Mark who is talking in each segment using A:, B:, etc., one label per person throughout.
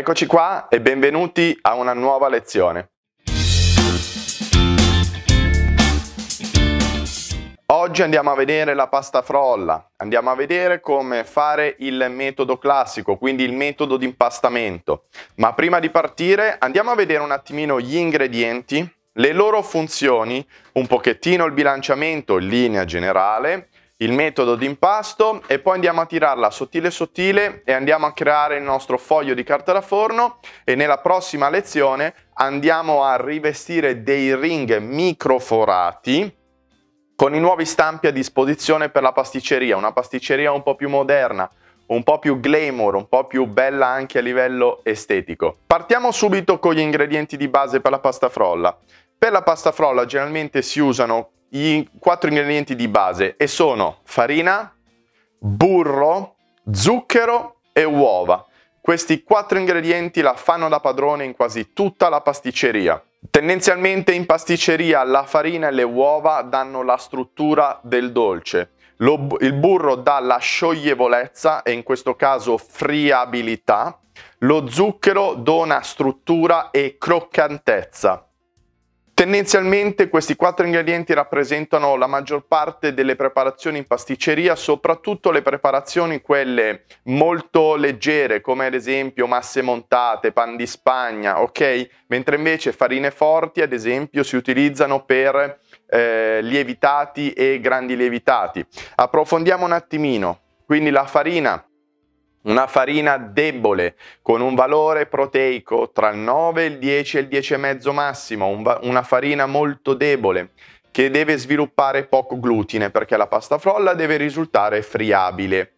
A: Eccoci qua e benvenuti a una nuova lezione. Oggi andiamo a vedere la pasta frolla, andiamo a vedere come fare il metodo classico, quindi il metodo di impastamento. Ma prima di partire andiamo a vedere un attimino gli ingredienti, le loro funzioni, un pochettino il bilanciamento in linea generale, il metodo di impasto e poi andiamo a tirarla sottile sottile e andiamo a creare il nostro foglio di carta da forno e nella prossima lezione andiamo a rivestire dei ring microforati con i nuovi stampi a disposizione per la pasticceria, una pasticceria un po' più moderna, un po' più glamour, un po' più bella anche a livello estetico. Partiamo subito con gli ingredienti di base per la pasta frolla. Per la pasta frolla generalmente si usano i 4 ingredienti di base e sono farina, burro, zucchero e uova. Questi 4 ingredienti la fanno da padrone in quasi tutta la pasticceria. Tendenzialmente in pasticceria la farina e le uova danno la struttura del dolce, il burro dà la scioglievolezza e in questo caso friabilità, lo zucchero dona struttura e croccantezza. Tendenzialmente questi 4 ingredienti rappresentano la maggior parte delle preparazioni in pasticceria, soprattutto le preparazioni quelle molto leggere come ad esempio masse montate, pan di Spagna, ok? Mentre invece farine forti ad esempio si utilizzano per lievitati e grandi lievitati. Approfondiamo un attimino, quindi la farina. Una farina debole con un valore proteico tra il 9, il 10 e il 10,5 massimo, una farina molto debole che deve sviluppare poco glutine perché la pasta frolla deve risultare friabile.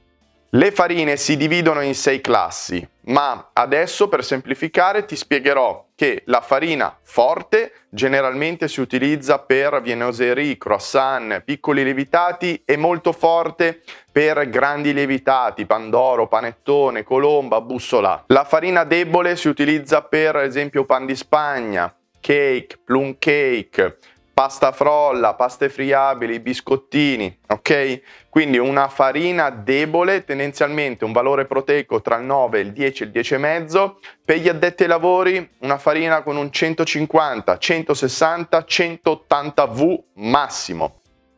A: Le farine si dividono in 6 classi, ma adesso per semplificare ti spiegherò che la farina forte generalmente si utilizza per viennoiserie, croissant, piccoli lievitati e molto forte per grandi lievitati, pandoro, panettone, colomba, bussolà. La farina debole si utilizza per esempio pan di Spagna, cake, plum cake, pasta frolla, paste friabili, biscottini, ok? Quindi una farina debole, tendenzialmente un valore proteico tra il 9, il 10 e il 10,5. Per gli addetti ai lavori una farina con un 150, 160, 180 V massimo.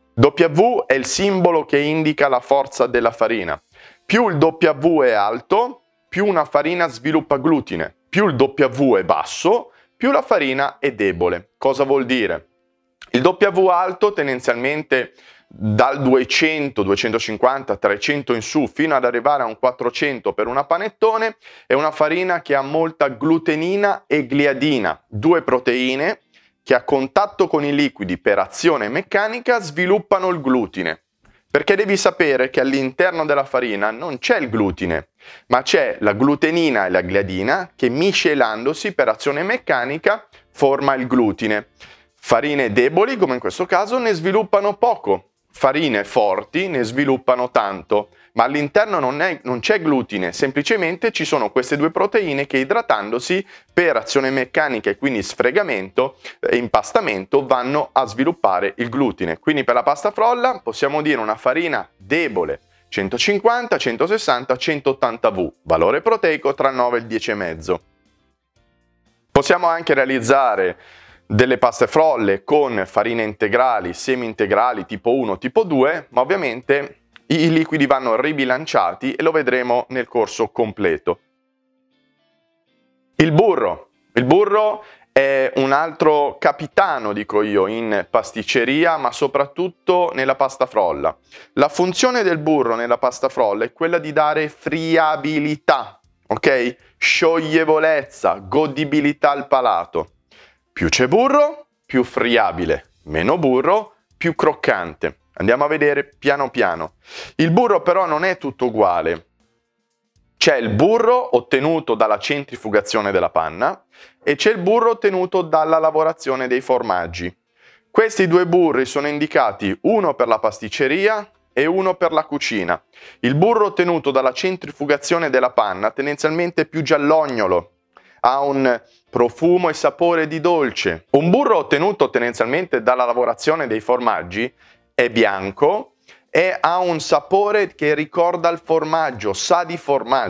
A: W è il simbolo che indica la forza della farina. Più il W è alto, più una farina sviluppa glutine. Più il W è basso, più la farina è debole. Cosa vuol dire? Il W alto tendenzialmente dal 200, 250, 300 in su fino ad arrivare a un 400 per una panettone è una farina che ha molta glutenina e gliadina, 2 proteine che a contatto con i liquidi per azione meccanica sviluppano il glutine. Perché devi sapere che all'interno della farina non c'è il glutine, ma c'è la glutenina e la gliadina che miscelandosi per azione meccanica forma il glutine. Farine deboli, come in questo caso, ne sviluppano poco. Farine forti ne sviluppano tanto, ma all'interno non c'è glutine, semplicemente ci sono queste 2 proteine che idratandosi per azione meccanica e quindi sfregamento e impastamento vanno a sviluppare il glutine. Quindi per la pasta frolla possiamo dire una farina debole, 150, 160, 180 V, valore proteico tra il 9 e il 10,5. Possiamo anche realizzare delle paste frolle con farine integrali, semi-integrali tipo 1, tipo 2, ma ovviamente i liquidi vanno ribilanciati e lo vedremo nel corso completo. Il burro è un altro capitano, dico io, in pasticceria, ma soprattutto nella pasta frolla. La funzione del burro nella pasta frolla è quella di dare friabilità, ok? Scioglievolezza, godibilità al palato. Più c'è burro, più friabile, meno burro, più croccante. Andiamo a vedere piano piano. Il burro però non è tutto uguale. C'è il burro ottenuto dalla centrifugazione della panna e c'è il burro ottenuto dalla lavorazione dei formaggi. Questi 2 burri sono indicati uno per la pasticceria e uno per la cucina. Il burro ottenuto dalla centrifugazione della panna tendenzialmente è più giallognolo, ha un profumo e sapore di dolce. Un burro ottenuto tendenzialmente dalla lavorazione dei formaggi è bianco e ha un sapore che ricorda il formaggio, sa di formaggio.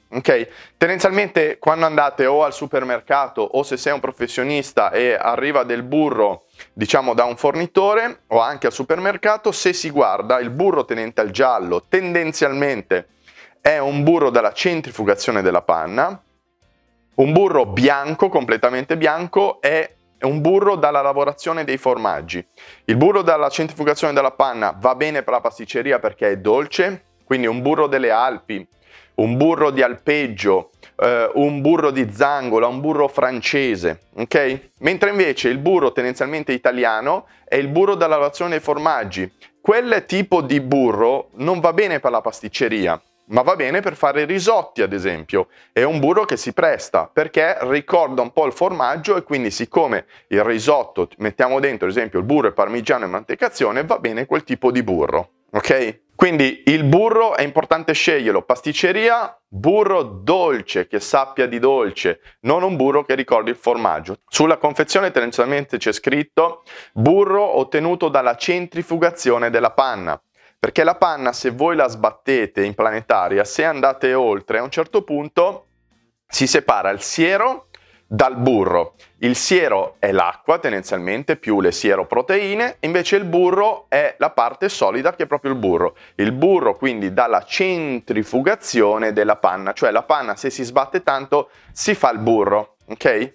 A: ok? Tendenzialmente quando andate o al supermercato o se sei un professionista e arriva del burro, diciamo da un fornitore o anche al supermercato, se si guarda il burro tenente al giallo tendenzialmente è un burro dalla centrifugazione della panna, un burro bianco, completamente bianco, è un burro dalla lavorazione dei formaggi. Il burro dalla centrifugazione della panna va bene per la pasticceria perché è dolce, quindi un burro delle Alpi, un burro di alpeggio, un burro di Zangola, un burro francese, ok? Mentre invece il burro tendenzialmente italiano è il burro dalla lavorazione dei formaggi. Quel tipo di burro non va bene per la pasticceria, ma va bene per fare risotti, ad esempio. È un burro che si presta perché ricorda un po' il formaggio e quindi siccome il risotto mettiamo dentro, ad esempio, il burro e parmigiano e mantecazione, va bene quel tipo di burro, ok? Quindi il burro è importante sceglierlo, pasticceria, burro dolce che sappia di dolce, non un burro che ricordi il formaggio. Sulla confezione tendenzialmente c'è scritto burro ottenuto dalla centrifugazione della panna, perché la panna se voi la sbattete in planetaria, se andate oltre a un certo punto si separa il siero dal burro. Il siero è l'acqua tendenzialmente più le sieroproteine, invece il burro è la parte solida che è proprio il burro. Il burro quindi dalla centrifugazione della panna, cioè la panna se si sbatte tanto si fa il burro, ok?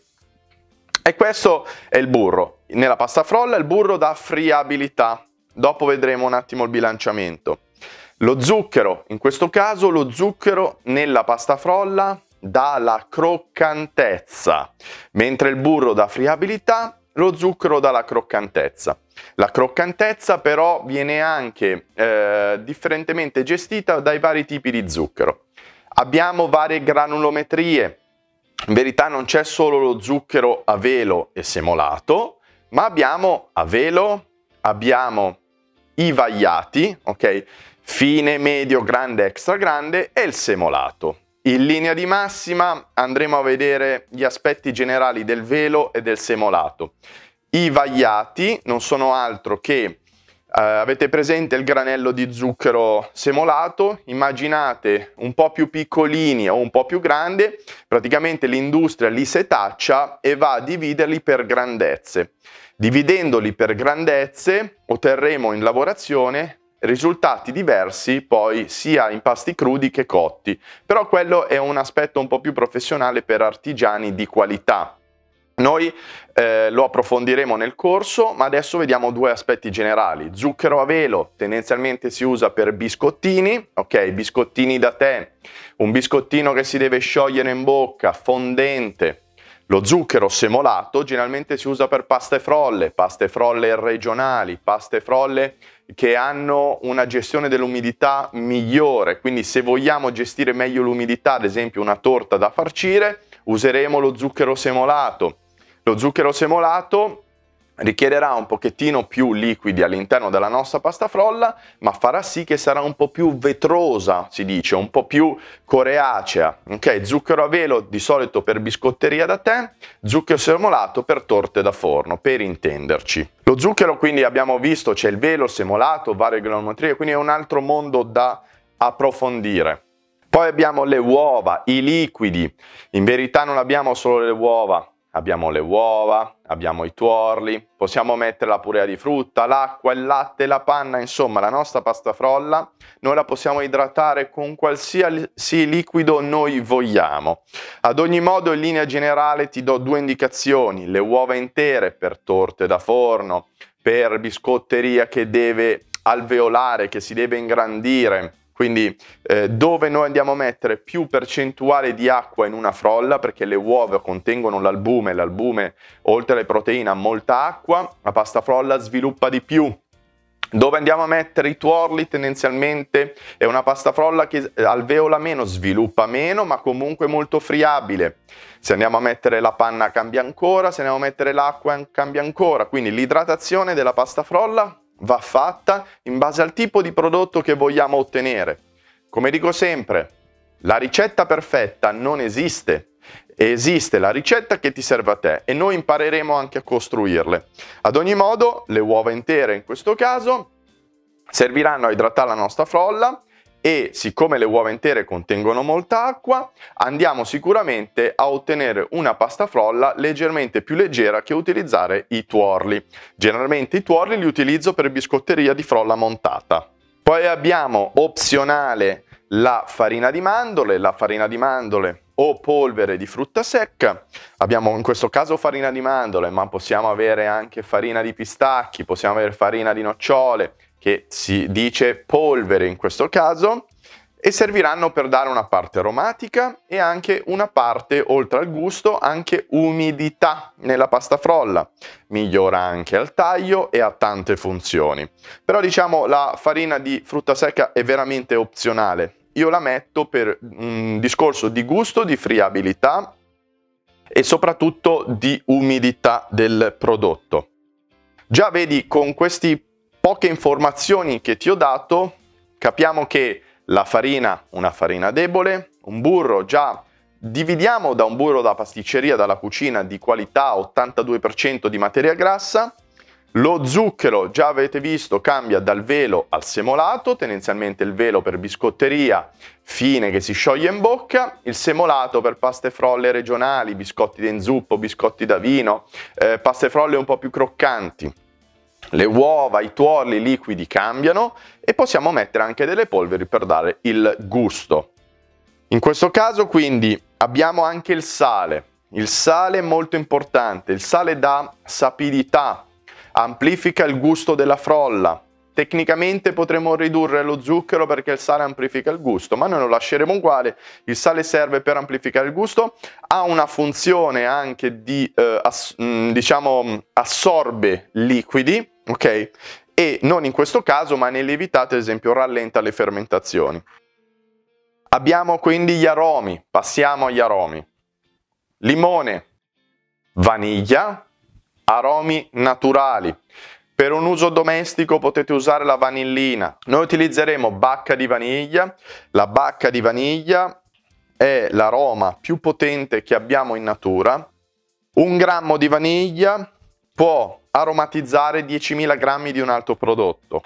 A: E questo è il burro. Nella pasta frolla il burro dà friabilità, dopo vedremo un attimo il bilanciamento. Lo zucchero, in questo caso lo zucchero nella pasta frolla dà la croccantezza, mentre il burro dà friabilità, lo zucchero dà la croccantezza. La croccantezza però viene anche differentemente gestita dai vari tipi di zucchero. Abbiamo varie granulometrie, in verità non c'è solo lo zucchero a velo e semolato, ma abbiamo a velo, abbiamo i vagliati, ok? Fine, medio, grande, extra grande e il semolato. In linea di massima andremo a vedere gli aspetti generali del velo e del semolato. I vagliati non sono altro che, avete presente il granello di zucchero semolato? Immaginate un po' più piccolini o un po' più grandi, praticamente l'industria li setaccia e va a dividerli per grandezze. Dividendoli per grandezze otterremo in lavorazione risultati diversi poi sia in pasti crudi che cotti, però quello è un aspetto un po' più professionale per artigiani di qualità. Noi lo approfondiremo nel corso, ma adesso vediamo due aspetti generali. Zucchero a velo tendenzialmente si usa per biscottini, ok? Biscottini da tè, un biscottino che si deve sciogliere in bocca, fondente. Lo zucchero semolato generalmente si usa per paste frolle regionali, paste frolle che hanno una gestione dell'umidità migliore, quindi se vogliamo gestire meglio l'umidità, ad esempio una torta da farcire, useremo lo zucchero semolato. Lo zucchero semolato richiederà un pochettino più liquidi all'interno della nostra pasta frolla, ma farà sì che sarà un po' più vetrosa, si dice, un po' più coreacea. Ok, zucchero a velo di solito per biscotteria da tè, zucchero semolato per torte da forno, per intenderci. Lo zucchero quindi abbiamo visto, c'è il velo, il semolato, varie granulometrie, quindi è un altro mondo da approfondire. Poi abbiamo le uova, i liquidi. In verità non abbiamo solo le uova. Abbiamo le uova, abbiamo i tuorli, possiamo mettere la purea di frutta, l'acqua, il latte, la panna, insomma la nostra pasta frolla noi la possiamo idratare con qualsiasi liquido noi vogliamo. Ad ogni modo in linea generale ti do due indicazioni: le uova intere per torte da forno, per biscotteria che deve alveolare, che si deve ingrandire. Quindi dove noi andiamo a mettere più percentuale di acqua in una frolla, perché le uova contengono l'albume oltre alle proteine ha molta acqua, la pasta frolla sviluppa di più. Dove andiamo a mettere i tuorli tendenzialmente è una pasta frolla che alveola meno, sviluppa meno, ma comunque molto friabile. Se andiamo a mettere la panna cambia ancora, se andiamo a mettere l'acqua cambia ancora, quindi l'idratazione della pasta frolla va fatta in base al tipo di prodotto che vogliamo ottenere. Come dico sempre, la ricetta perfetta non esiste, esiste la ricetta che ti serve a te e noi impareremo anche a costruirle. Ad ogni modo, le uova intere in questo caso serviranno a idratare la nostra frolla e siccome le uova intere contengono molta acqua, andiamo sicuramente a ottenere una pasta frolla leggermente più leggera che utilizzare i tuorli. Generalmente i tuorli li utilizzo per biscotteria di frolla montata. Poi abbiamo opzionale la farina di mandorle o polvere di frutta secca. Abbiamo in questo caso farina di mandorle, ma possiamo avere anche farina di pistacchi, possiamo avere farina di nocciole, che si dice polvere in questo caso, e serviranno per dare una parte aromatica e anche una parte, oltre al gusto, anche umidità nella pasta frolla. Migliora anche al taglio e ha tante funzioni. Però diciamo la farina di frutta secca è veramente opzionale. Io la metto per un discorso di gusto, di friabilità e soprattutto di umidità del prodotto. Già vedi, con queste poche informazioni che ti ho dato, capiamo che la farina, una farina debole, un burro già dividiamo da un burro da pasticceria, dalla cucina di qualità, 82% di materia grassa. Lo zucchero, già avete visto, cambia dal velo al semolato, tendenzialmente il velo per biscotteria fine che si scioglie in bocca, il semolato per paste frolle regionali, biscotti d'inzuppo, biscotti da vino, paste frolle un po' più croccanti. Le uova, i tuorli liquidi cambiano e possiamo mettere anche delle polveri per dare il gusto. In questo caso quindi abbiamo anche il sale. Il sale è molto importante, il sale dà sapidità, amplifica il gusto della frolla. Tecnicamente potremmo ridurre lo zucchero perché il sale amplifica il gusto, ma noi lo lasceremo uguale. Il sale serve per amplificare il gusto, ha una funzione anche di, diciamo, assorbe liquidi, ok? E non in questo caso, ma nelle lievitate, ad esempio, rallenta le fermentazioni. Abbiamo quindi gli aromi, passiamo agli aromi. Limone, vaniglia, aromi naturali. Per un uso domestico potete usare la vanillina. Noi utilizzeremo bacca di vaniglia. La bacca di vaniglia è l'aroma più potente che abbiamo in natura. 1 grammo di vaniglia può aromatizzare 10.000 grammi di un altro prodotto.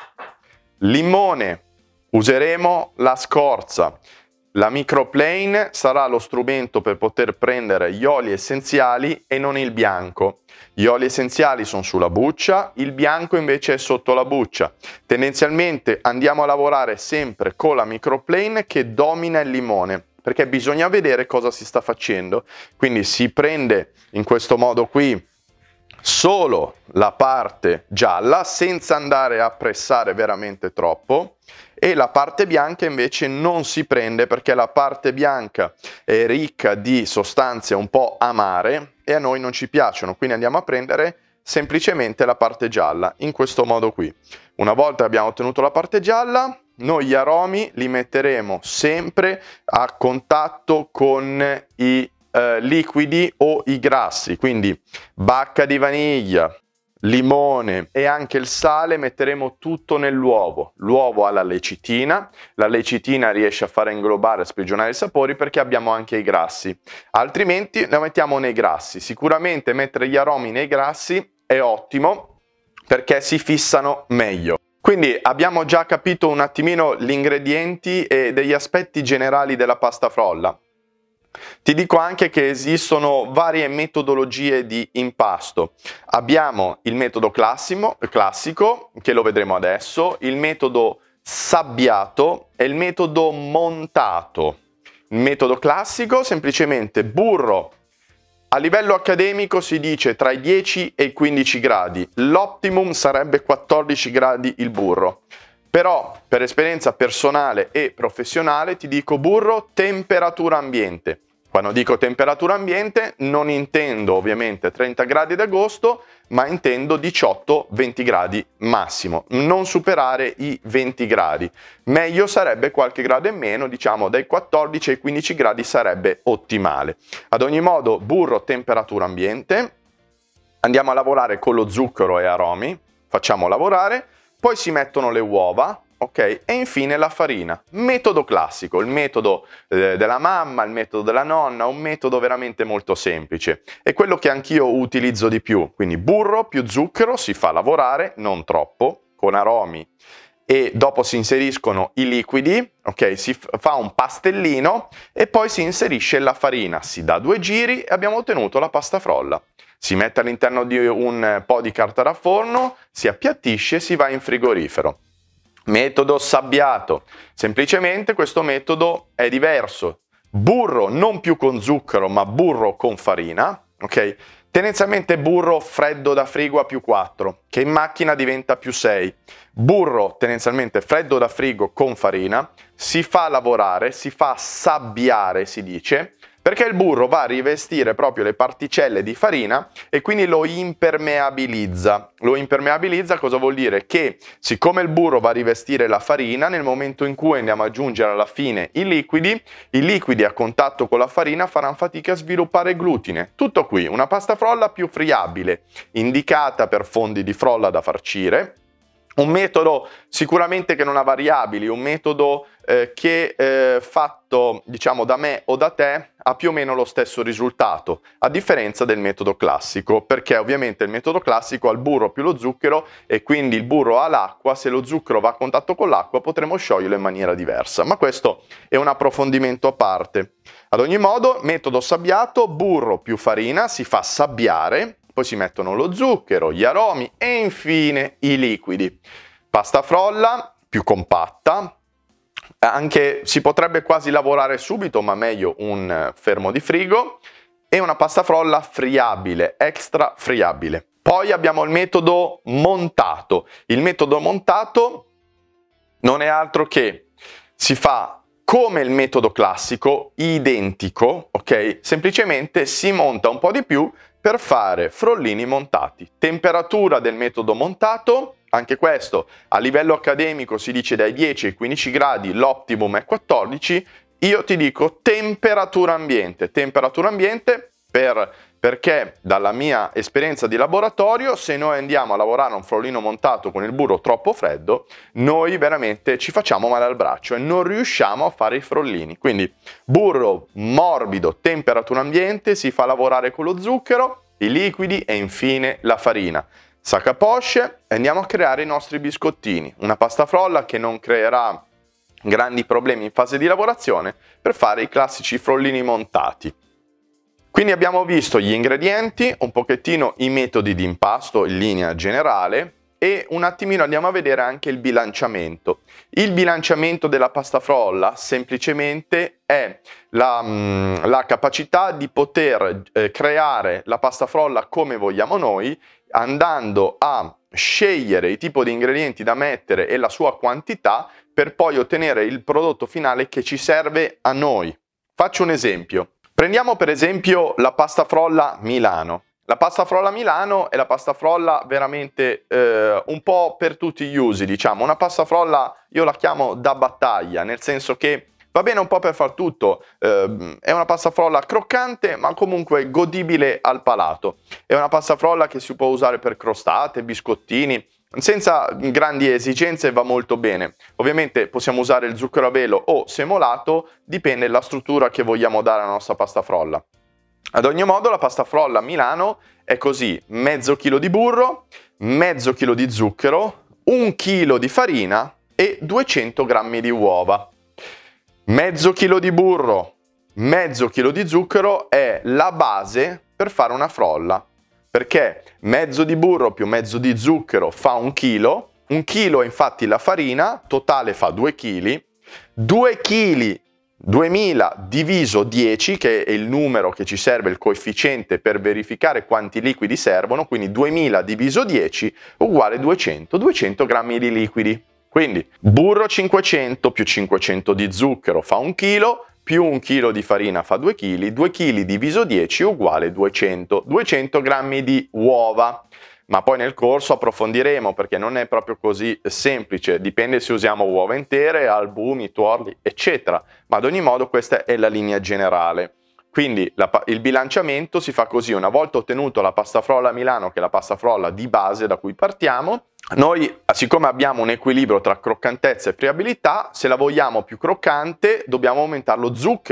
A: Limone, useremo la scorza. La microplane sarà lo strumento per poter prendere gli oli essenziali e non il bianco. Gli oli essenziali sono sulla buccia, il bianco invece è sotto la buccia. Tendenzialmente andiamo a lavorare sempre con la microplane che domina il limone, perché bisogna vedere cosa si sta facendo. Quindi si prende in questo modo qui solo la parte gialla senza andare a pressare veramente troppo, e la parte bianca invece non si prende perché la parte bianca è ricca di sostanze un po' amare e a noi non ci piacciono, quindi andiamo a prendere semplicemente la parte gialla in questo modo qui. Una volta che abbiamo ottenuto la parte gialla, noi gli aromi li metteremo sempre a contatto con i liquidi o i grassi, quindi bacca di vaniglia, limone e anche il sale metteremo tutto nell'uovo. L'uovo ha la lecitina riesce a fare inglobare e sprigionare i sapori perché abbiamo anche i grassi, altrimenti la mettiamo nei grassi. Sicuramente mettere gli aromi nei grassi è ottimo perché si fissano meglio. Quindi abbiamo già capito un attimino gli ingredienti e degli aspetti generali della pasta frolla. Ti dico anche che esistono varie metodologie di impasto. Abbiamo il metodo classico, che lo vedremo adesso, il metodo sabbiato e il metodo montato. Il metodo classico, semplicemente burro. A livello accademico si dice tra i 10 e i 15 gradi, l'optimum sarebbe 14 gradi il burro. Però per esperienza personale e professionale ti dico burro temperatura ambiente. Quando dico temperatura ambiente non intendo ovviamente 30 gradi d'agosto, ma intendo 18-20 gradi massimo, non superare i 20 gradi. Meglio sarebbe qualche grado in meno, diciamo dai 14 ai 15 gradi sarebbe ottimale. Ad ogni modo burro temperatura ambiente, andiamo a lavorare con lo zucchero e aromi, facciamo lavorare, poi si mettono le uova. Ok, e infine la farina. Metodo classico, il metodo della mamma, il metodo della nonna, un metodo veramente molto semplice. È quello che anch'io utilizzo di più. Quindi burro più zucchero si fa lavorare, non troppo, con aromi e dopo si inseriscono i liquidi, ok? Si fa un pastellino e poi si inserisce la farina, si dà 2 giri e abbiamo ottenuto la pasta frolla. Si mette all'interno di un po' di carta da forno, si appiattisce e si va in frigorifero. Metodo sabbiato. Semplicemente questo metodo è diverso. Burro non più con zucchero, ma burro con farina, ok? Tendenzialmente burro freddo da frigo a +4, che in macchina diventa +6. Burro tendenzialmente freddo da frigo con farina, si fa lavorare, si fa sabbiare, si dice, perché il burro va a rivestire proprio le particelle di farina e quindi lo impermeabilizza. Lo impermeabilizza cosa vuol dire? Che siccome il burro va a rivestire la farina, nel momento in cui andiamo ad aggiungere alla fine i liquidi a contatto con la farina faranno fatica a sviluppare glutine. Tutto qui, una pasta frolla più friabile, indicata per fondi di frolla da farcire. Un metodo sicuramente che non ha variabili, un metodo che fatto diciamo da me o da te ha più o meno lo stesso risultato, a differenza del metodo classico, perché ovviamente il metodo classico ha il burro più lo zucchero e quindi il burro ha l'acqua, se lo zucchero va a contatto con l'acqua potremo scioglierlo in maniera diversa, ma questo è un approfondimento a parte. Ad ogni modo, metodo sabbiato, burro più farina, si fa sabbiare, poi si mettono lo zucchero, gli aromi e infine i liquidi. Pasta frolla più compatta, anche si potrebbe quasi lavorare subito, ma meglio un fermo di frigo, e una pasta frolla friabile, extra friabile. Poi abbiamo il metodo montato. Il metodo montato non è altro che si fa come il metodo classico, identico, ok? Semplicemente si monta un po' di più per fare frollini montati. Temperatura del metodo montato, anche questo a livello accademico si dice dai 10 ai 15 gradi, l'optimum è 14, io ti dico temperatura ambiente perché dalla mia esperienza di laboratorio, se noi andiamo a lavorare un frollino montato con il burro troppo freddo, noi veramente ci facciamo male al braccio e non riusciamo a fare i frollini. Quindi burro morbido, temperatura ambiente, si fa lavorare con lo zucchero, i liquidi e infine la farina. Sac à poche e andiamo a creare i nostri biscottini. Una pasta frolla che non creerà grandi problemi in fase di lavorazione per fare i classici frollini montati. Quindi abbiamo visto gli ingredienti, un pochettino i metodi di impasto in linea generale e un attimino andiamo a vedere anche il bilanciamento. Il bilanciamento della pasta frolla semplicemente è la capacità di poter creare la pasta frolla come vogliamo noi, andando a scegliere il tipo di ingredienti da mettere e la sua quantità per poi ottenere il prodotto finale che ci serve a noi. Faccio un esempio. Prendiamo per esempio la pasta frolla Milano. La pasta frolla Milano è la pasta frolla veramente un po' per tutti gli usi, diciamo. Una pasta frolla io la chiamo da battaglia, nel senso che va bene un po' per far tutto. È una pasta frolla croccante ma comunque godibile al palato. È una pasta frolla che si può usare per crostate, biscottini, senza grandi esigenze va molto bene. Ovviamente possiamo usare il zucchero a velo o semolato, dipende dalla struttura che vogliamo dare alla nostra pasta frolla. Ad ogni modo la pasta frolla Milano è così: mezzo chilo di burro, mezzo chilo di zucchero, 1 chilo di farina e 200 grammi di uova. Mezzo chilo di burro, mezzo chilo di zucchero è la base per fare una frolla. Perché mezzo di burro più mezzo di zucchero fa 1 chilo, 1 chilo è infatti la farina, totale fa 2 kg, 2 kg 2000 diviso 10, che è il numero che ci serve, il coefficiente per verificare quanti liquidi servono, quindi 2000 diviso 10 uguale 200 grammi di liquidi. Quindi burro 500 più 500 di zucchero fa 1 chilo, più 1 chilo di farina fa 2 kg, 2 kg diviso 10 uguale 200 grammi di uova. Ma poi nel corso approfondiremo perché non è proprio così semplice, dipende se usiamo uova intere, albumi, tuorli, eccetera. Ma ad ogni modo questa è la linea generale. Quindi il bilanciamento si fa così: una volta ottenuto la pasta frolla Milano, che è la pasta frolla di base da cui partiamo, noi, siccome abbiamo un equilibrio tra croccantezza e friabilità, se la vogliamo più croccante dobbiamo aumentare lo zucchero,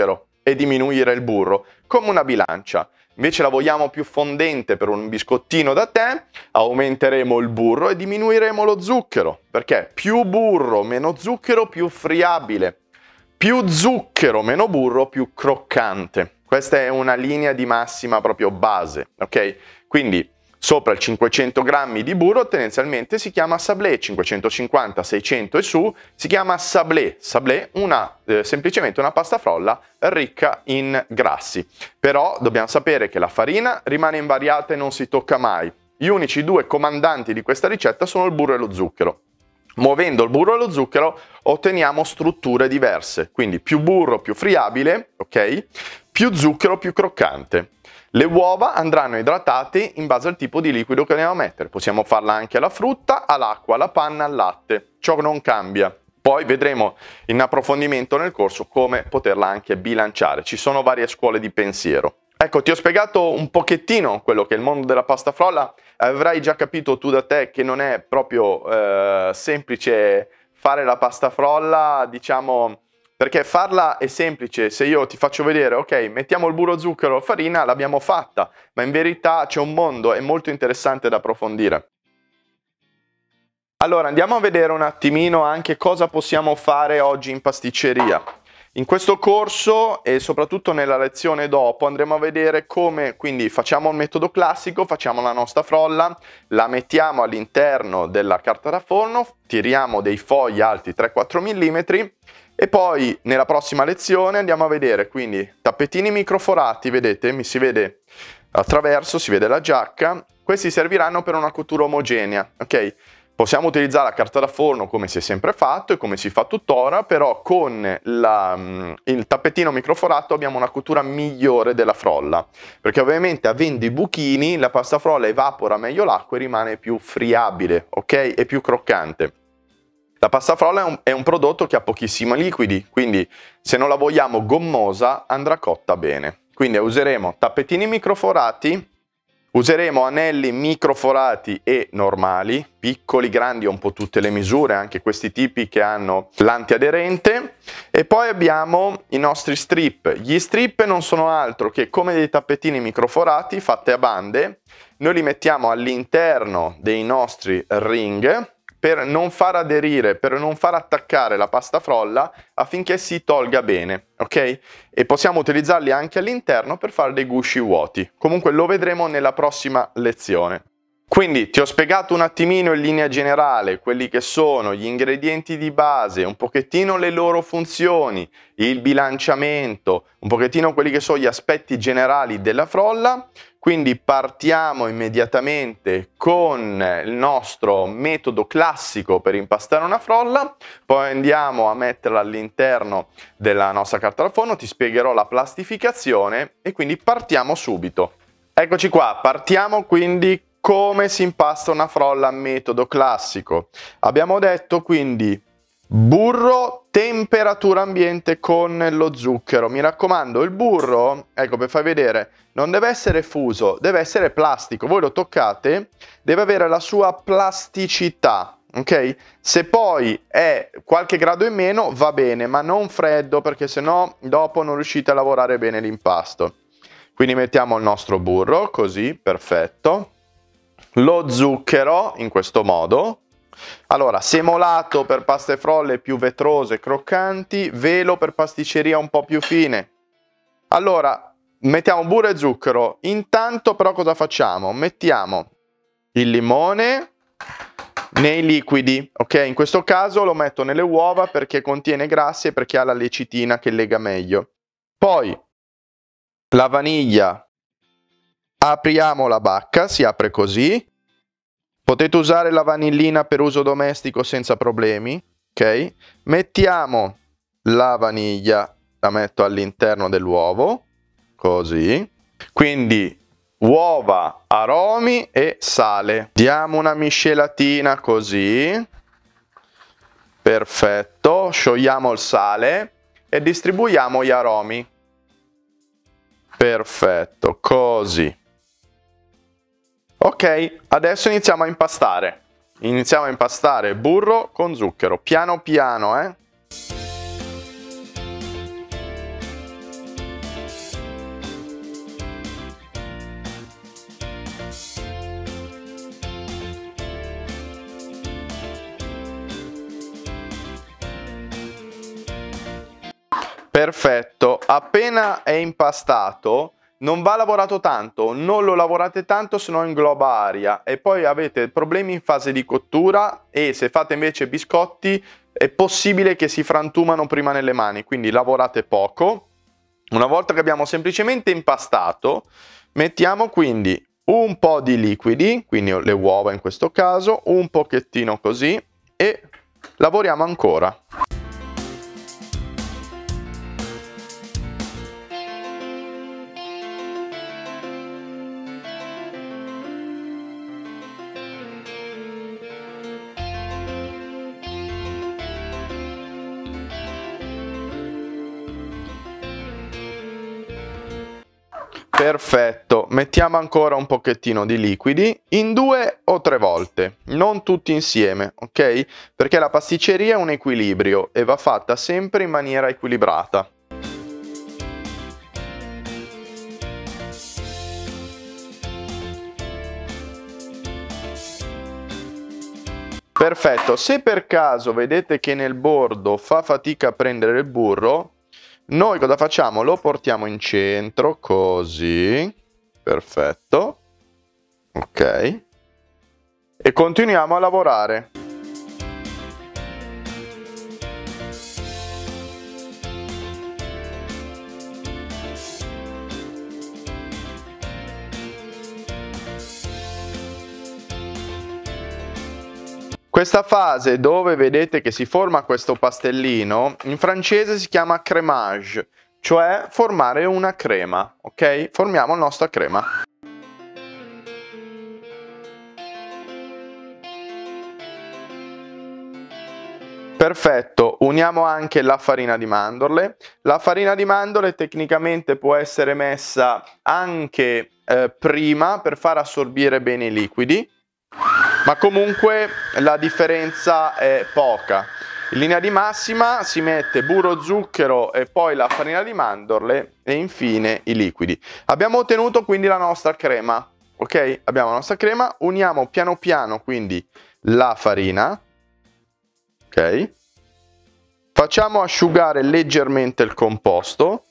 A: e diminuire il burro, come una bilancia. Invece la vogliamo più fondente per un biscottino da tè, aumenteremo il burro e diminuiremo lo zucchero, perché più burro, meno zucchero, più friabile. Più zucchero, meno burro, più croccante. Questa è una linea di massima proprio base, ok? Quindi sopra il 500 grammi di burro tendenzialmente si chiama sablé, 550, 600 e su si chiama sablé. Sablé, semplicemente una pasta frolla ricca in grassi. Però dobbiamo sapere che la farina rimane invariata e non si tocca mai. Gli unici due comandanti di questa ricetta sono il burro e lo zucchero. Muovendo il burro e lo zucchero otteniamo strutture diverse, quindi più burro più friabile, ok? Più zucchero più croccante. Le uova andranno idratate in base al tipo di liquido che andiamo a mettere. Possiamo farla anche alla frutta, all'acqua, alla panna, al latte. Ciò non cambia. Poi vedremo in approfondimento nel corso come poterla anche bilanciare. Ci sono varie scuole di pensiero. Ecco, ti ho spiegato un pochettino quello che è il mondo della pasta frolla. Avrai già capito tu da te che non è proprio semplice fare la pasta frolla, diciamo, perché farla è semplice. Se io ti faccio vedere, ok, mettiamo il burro, zucchero, farina, l'abbiamo fatta, ma in verità c'è un mondo, è molto interessante da approfondire. Allora, andiamo a vedere un attimino anche cosa possiamo fare oggi in pasticceria. In questo corso e soprattutto nella lezione dopo andremo a vedere come, quindi facciamo il metodo classico, facciamo la nostra frolla, la mettiamo all'interno della carta da forno, tiriamo dei fogli alti 3-4 mm e poi nella prossima lezione andiamo a vedere quindi tappetini microforati, vedete, mi si vede attraverso, si vede la giacca, questi serviranno per una cottura omogenea, ok? Possiamo utilizzare la carta da forno come si è sempre fatto e come si fa tuttora, però con il tappetino microforato abbiamo una cottura migliore della frolla, perché ovviamente avendo i buchini la pasta frolla evapora meglio l'acqua e rimane più friabile, ok? E più croccante. La pasta frolla è un prodotto che ha pochissimi liquidi, quindi se non la vogliamo gommosa andrà cotta bene. Quindi useremo tappetini microforati. Useremo anelli microforati e normali, piccoli, grandi, un po' tutte le misure, anche questi tipi che hanno l'antiaderente. E poi abbiamo i nostri strip. Gli strip non sono altro che come dei tappetini microforati fatti a bande. Noi li mettiamo all'interno dei nostri ring per non far aderire, per non far attaccare la pasta frolla affinché si tolga bene, ok? E possiamo utilizzarli anche all'interno per fare dei gusci vuoti. Comunque lo vedremo nella prossima lezione. Quindi ti ho spiegato un attimino in linea generale quelli che sono gli ingredienti di base, un pochettino le loro funzioni, il bilanciamento, un pochettino quelli che sono gli aspetti generali della frolla. Quindi partiamo immediatamente con il nostro metodo classico per impastare una frolla, poi andiamo a metterla all'interno della nostra carta da forno, ti spiegherò la plastificazione e quindi partiamo subito. Eccoci qua, partiamo quindi come si impasta una frolla a metodo classico. Abbiamo detto quindi burro, temperatura ambiente con lo zucchero. Mi raccomando, il burro, ecco per farvi vedere, non deve essere fuso, deve essere plastico. Voi lo toccate, deve avere la sua plasticità, ok? Se poi è qualche grado in meno va bene, ma non freddo perché sennò dopo non riuscite a lavorare bene l'impasto. Quindi mettiamo il nostro burro, così, perfetto. Lo zucchero, in questo modo. Allora, semolato per paste frolle più vetrose, croccanti, velo per pasticceria un po' più fine. Allora, mettiamo burro e zucchero. Intanto però cosa facciamo? Mettiamo il limone nei liquidi, ok? In questo caso lo metto nelle uova perché contiene grassi e perché ha la lecitina che lega meglio. Poi la vaniglia. Apriamo la bacca, si apre così. Potete usare la vanillina per uso domestico senza problemi, ok? Mettiamo la vaniglia, la metto all'interno dell'uovo, così. Quindi uova, aromi e sale. Diamo una miscelatina così. Perfetto, sciogliamo il sale e distribuiamo gli aromi. Perfetto, così. Ok, adesso iniziamo a impastare. Iniziamo a impastare burro con zucchero, piano piano, Perfetto, appena è impastato non va lavorato tanto, non lo lavorate tanto se no ingloba aria e poi avete problemi in fase di cottura e se fate invece biscotti è possibile che si frantumano prima nelle mani, quindi lavorate poco. Una volta che abbiamo semplicemente impastato, mettiamo quindi un po' di liquidi, quindi le uova in questo caso, un pochettino così e lavoriamo ancora. Perfetto, mettiamo ancora un pochettino di liquidi in 2 o 3 volte, non tutti insieme, ok? Perché la pasticceria è un equilibrio e va fatta sempre in maniera equilibrata. Perfetto, se per caso vedete che nel bordo fa fatica a prendere il burro, noi cosa facciamo? Lo portiamo in centro, così, perfetto, ok, e continuiamo a lavorare. Questa fase dove vedete che si forma questo pastellino, in francese si chiama crémage, cioè formare una crema, ok? Formiamo la nostra crema. Perfetto, uniamo anche la farina di mandorle. La farina di mandorle tecnicamente può essere messa anche prima per far assorbire bene i liquidi, ma comunque la differenza è poca. In linea di massima si mette burro, zucchero e poi la farina di mandorle e infine i liquidi. Abbiamo ottenuto quindi la nostra crema, ok? Abbiamo la nostra crema, uniamo piano piano quindi la farina, ok? Facciamo asciugare leggermente il composto.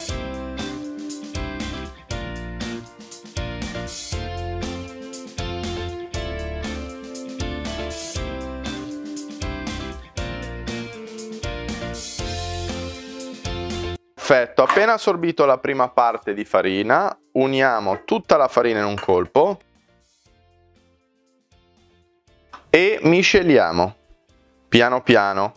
A: Perfetto, appena assorbito la prima parte di farina, uniamo tutta la farina in un colpo e misceliamo piano piano.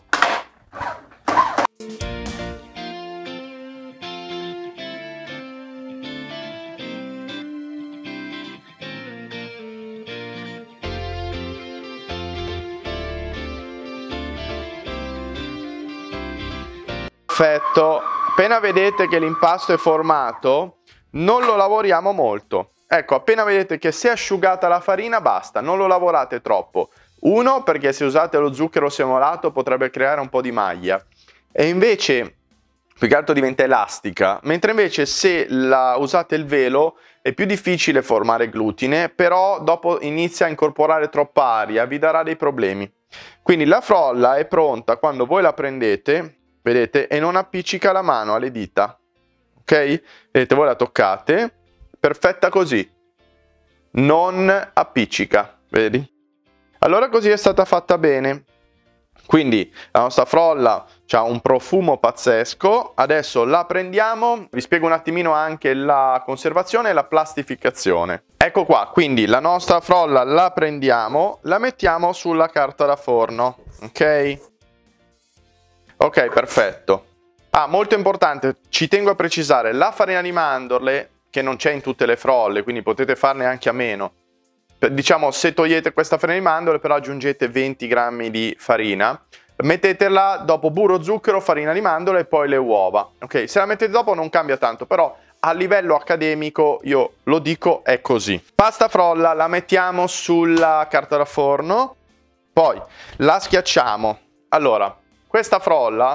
A: Perfetto. Appena vedete che l'impasto è formato, non lo lavoriamo molto. Ecco, appena vedete che si è asciugata la farina, basta, non lo lavorate troppo. Uno, perché se usate lo zucchero semolato potrebbe creare un po' di maglia. E invece, più che altro diventa elastica. Mentre invece se usate il velo è più difficile formare glutine, però dopo inizia a incorporare troppa aria, vi darà dei problemi. Quindi la frolla è pronta quando voi la prendete, vedete, e non appiccica la mano alle dita, ok? Vedete, voi la toccate, perfetta così, non appiccica, vedi? Allora così è stata fatta bene. Quindi la nostra frolla ha un profumo pazzesco, adesso la prendiamo, vi spiego un attimino anche la conservazione e la plastificazione. Ecco qua, quindi la nostra frolla la prendiamo, la mettiamo sulla carta da forno, ok? Ok, perfetto. Molto importante, ci tengo a precisare, la farina di mandorle, che non c'è in tutte le frolle, quindi potete farne anche a meno. Diciamo, se togliete questa farina di mandorle, però aggiungete 20 grammi di farina, mettetela dopo burro, zucchero, farina di mandorle e poi le uova. Ok, se la mettete dopo non cambia tanto, però a livello accademico, io lo dico, è così. Pasta frolla la mettiamo sulla carta da forno, poi la schiacciamo. Allora, questa frolla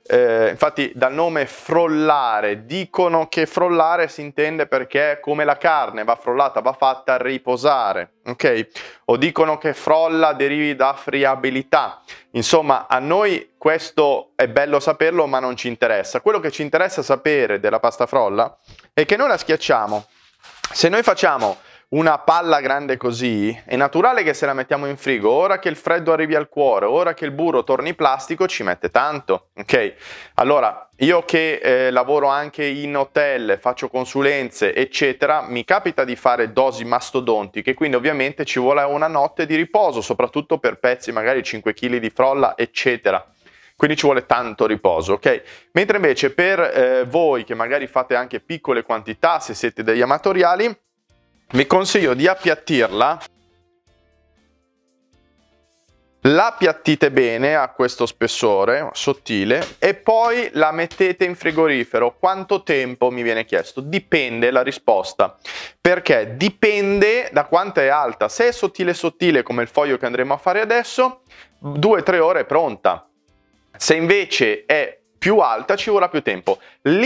A: infatti dal nome frollare, dicono che frollare si intende perché come la carne va frollata, va fatta riposare, ok? O dicono che frolla derivi da friabilità. Insomma, a noi questo è bello saperlo, ma non ci interessa. Quello che ci interessa sapere della pasta frolla è che noi la schiacciamo. Se noi facciamo una palla grande così, è naturale che se la mettiamo in frigo, ora che il freddo arrivi al cuore, ora che il burro torni plastico, ci mette tanto, ok? Allora, io che lavoro anche in hotel, faccio consulenze, eccetera, mi capita di fare dosi mastodontiche, quindi ovviamente ci vuole una notte di riposo, soprattutto per pezzi magari 5 kg di frolla, eccetera. Quindi ci vuole tanto riposo, ok? Mentre invece per voi che magari fate anche piccole quantità, se siete degli amatoriali, vi consiglio di appiattirla, la appiattite bene a questo spessore sottile e poi la mettete in frigorifero. Quanto tempo mi viene chiesto? Dipende la risposta, perché dipende da quanto è alta. Se è sottile sottile come il foglio che andremo a fare adesso, 2-3 ore è pronta. Se invece è più alta ci vorrà più tempo.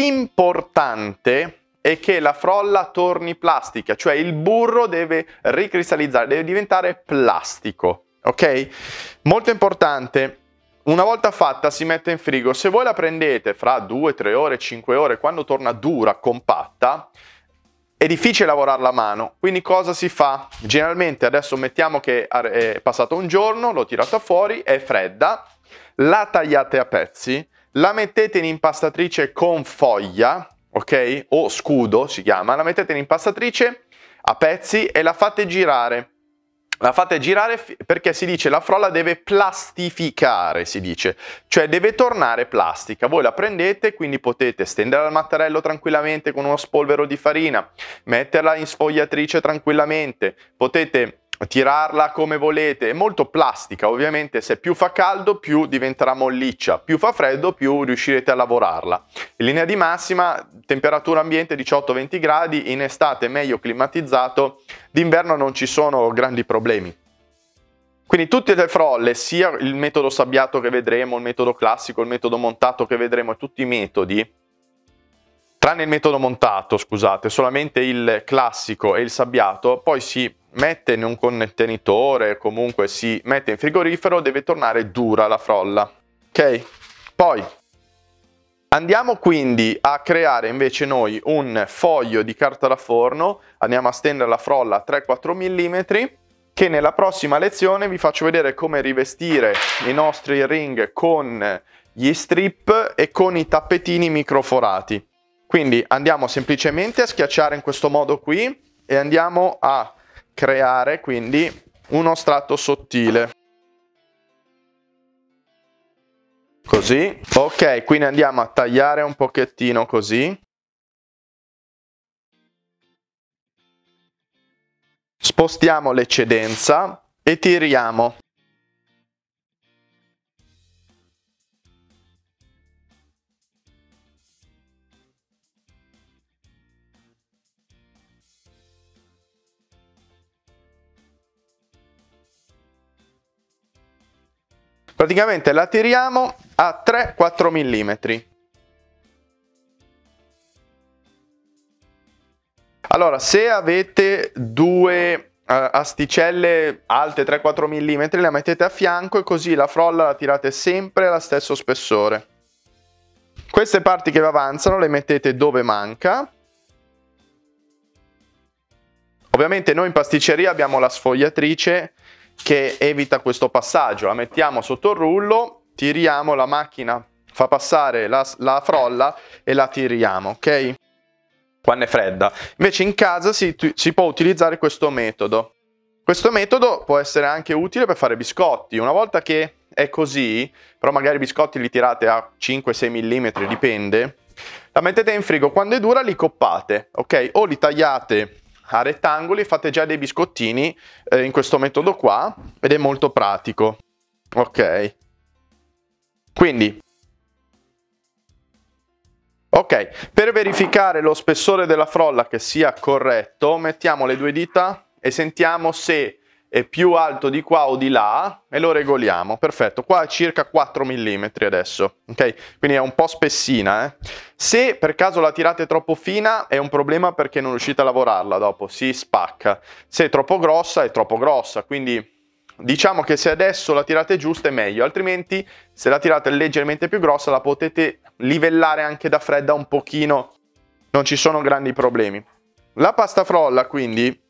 A: L'importante è che la frolla torni plastica, cioè il burro deve ricristallizzare, deve diventare plastico, ok? Molto importante, una volta fatta si mette in frigo. Se voi la prendete fra 2-3 ore, 5 ore, quando torna dura, compatta, è difficile lavorarla a mano, quindi cosa si fa? Generalmente adesso mettiamo che è passato un giorno, l'ho tirata fuori, è fredda, la tagliate a pezzi, la mettete in impastatrice con foglia, ok? O scudo si chiama, la mettete in impastatrice a pezzi e la fate girare. La fate girare perché si dice la frolla deve plastificare, si dice, cioè deve tornare plastica. Voi la prendete, quindi potete stendere al mattarello tranquillamente con uno spolvero di farina, metterla in sfogliatrice tranquillamente, potete tirarla come volete, è molto plastica, ovviamente se più fa caldo più diventerà molliccia, più fa freddo più riuscirete a lavorarla. In linea di massima temperatura ambiente 18-20 gradi, in estate meglio climatizzato, d'inverno non ci sono grandi problemi. Quindi tutte le frolle, sia il metodo sabbiato che vedremo, il metodo classico, il metodo montato che vedremo, tutti i metodi, tranne il metodo montato, scusate, solamente il classico e il sabbiato, poi si mette in un contenitore, comunque si mette in frigorifero, deve tornare dura la frolla, ok? Poi andiamo quindi a creare invece noi un foglio di carta da forno, andiamo a stendere la frolla a 3-4 mm, che nella prossima lezione vi faccio vedere come rivestire i nostri ring con gli strip e con i tappetini microforati. Quindi andiamo semplicemente a schiacciare in questo modo qui e andiamo a creare quindi uno strato sottile. Così. Ok, quindi andiamo a tagliare un pochettino così. Spostiamo l'eccedenza e tiriamo. Praticamente la tiriamo a 3-4 mm. Allora, se avete due asticelle alte 3-4 mm, le mettete a fianco e così la frolla la tirate sempre allo stesso spessore. Queste parti che vi avanzano le mettete dove manca. Ovviamente noi in pasticceria abbiamo la sfogliatrice che evita questo passaggio, la mettiamo sotto il rullo, tiriamo, la macchina fa passare la frolla e la tiriamo, ok? Quando è fredda. Invece in casa si può utilizzare questo metodo. Questo metodo può essere anche utile per fare biscotti. Una volta che è così, però magari i biscotti li tirate a 5-6 mm, dipende, la mettete in frigo, quando è dura li coppate, ok? O li tagliate a rettangoli, fate già dei biscottini in questo metodo qua ed è molto pratico, ok? Quindi, ok, per verificare lo spessore della frolla che sia corretto, mettiamo le due dita e sentiamo se è più alto di qua o di là e lo regoliamo. Perfetto, qua è circa 4 mm adesso, ok? Quindi è un po' spessina, eh? Se per caso la tirate troppo fina è un problema perché non riuscite a lavorarla dopo, si spacca. Se è troppo grossa, quindi diciamo che se adesso la tirate giusta è meglio, altrimenti se la tirate leggermente più grossa la potete livellare anche da fredda un pochino, non ci sono grandi problemi. La pasta frolla quindi,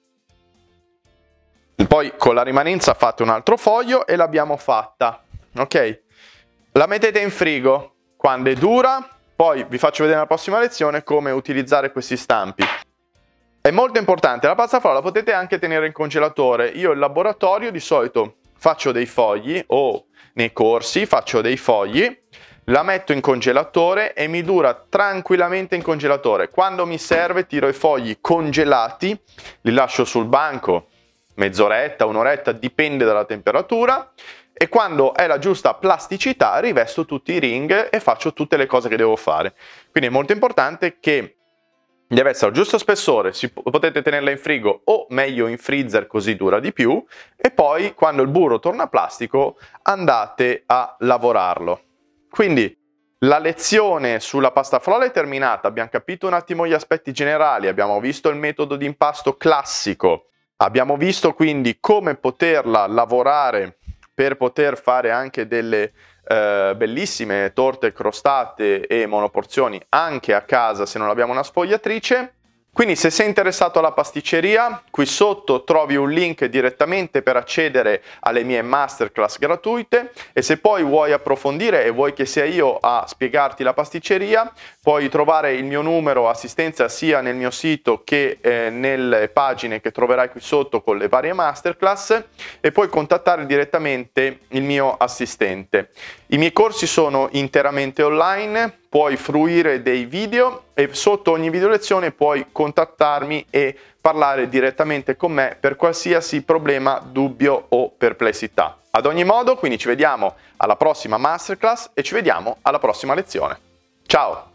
A: poi con la rimanenza fate un altro foglio e l'abbiamo fatta, ok? La mettete in frigo quando è dura, poi vi faccio vedere nella prossima lezione come utilizzare questi stampi. È molto importante, la pasta frolla la potete anche tenere in congelatore. Io in laboratorio di solito faccio dei fogli o nei corsi faccio dei fogli, la metto in congelatore e mi dura tranquillamente in congelatore. Quando mi serve tiro i fogli congelati, li lascio sul banco mezz'oretta, un'oretta, dipende dalla temperatura, e quando è la giusta plasticità rivesto tutti i ring e faccio tutte le cose che devo fare. Quindi è molto importante che deve essere il giusto spessore, potete tenerla in frigo o meglio in freezer così dura di più, e poi quando il burro torna plastico andate a lavorarlo. Quindi la lezione sulla pasta frolla è terminata, abbiamo capito un attimo gli aspetti generali, abbiamo visto il metodo di impasto classico, abbiamo visto quindi come poterla lavorare per poter fare anche delle bellissime torte crostate e monoporzioni anche a casa se non abbiamo una sfogliatrice. Quindi se sei interessato alla pasticceria, qui sotto trovi un link direttamente per accedere alle mie masterclass gratuite, e se poi vuoi approfondire e vuoi che sia io a spiegarti la pasticceria, puoi trovare il mio numero assistenza sia nel mio sito che nelle pagine che troverai qui sotto con le varie masterclass, e puoi contattare direttamente il mio assistente. I miei corsi sono interamente online, puoi fruire dei video e sotto ogni video lezione puoi contattarmi e parlare direttamente con me per qualsiasi problema, dubbio o perplessità. Ad ogni modo, quindi ci vediamo alla prossima masterclass e ci vediamo alla prossima lezione. Ciao!